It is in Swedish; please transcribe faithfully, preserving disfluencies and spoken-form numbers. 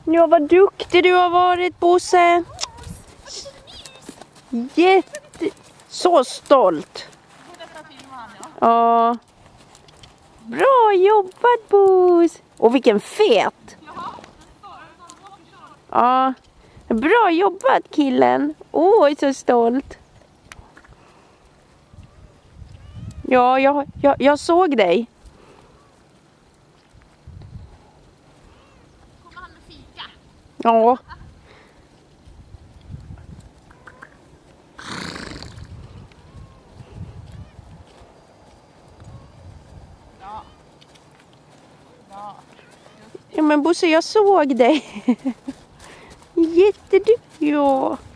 Ja, vad duktig du har varit, Bosse. Jätte... Så stolt. Ja. Bra jobbat, Bos. Och vilken fet. Ja. Bra jobbat, killen. Åh, så stolt. Ja, jag, jag, jag såg dig. Kommer han med fika? Ja. Ja. Ja. Ja, men Bosse, jag såg dig. Jätteduktig. Ja.